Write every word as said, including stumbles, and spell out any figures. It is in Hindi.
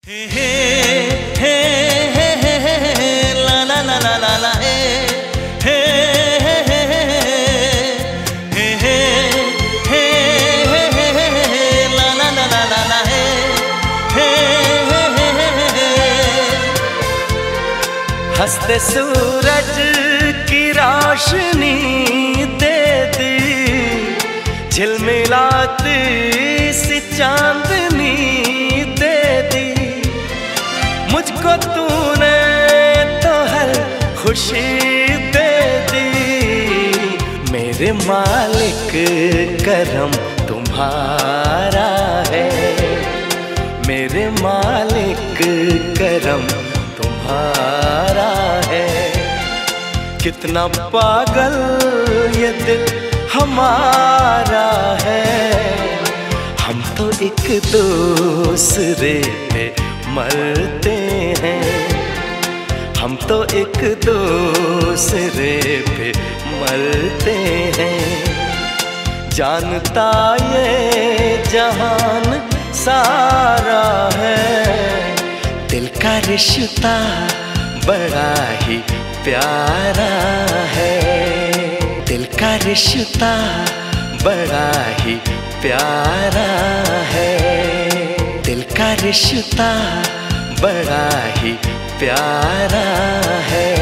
हे हे हे हे हे हे ला ला ला ला ला ला हे हे हे हे हे हे हे हे हे ला ला ला ला ला ला हे हे हे हंसते सूरज की रोशनी दे दी, झिलमिलाती सी चांदनी दे दी, मुझको तूने तो हर खुशी दे दी। मेरे मालिक करम तुम्हारा है, मेरे मालिक करम तुम्हारा है। कितना पागल ये दिल हमारा है, हम तो एक दूसरे पे मरते हैं, हम तो एक दूसरे पे मरते हैं। जानता ये जहान सारा है, दिल का रिश्ता बड़ा ही प्यारा है, दिल का रिश्ता बड़ा ही प्यारा है, दिल का रिश्ता बड़ा ही प्यारा है।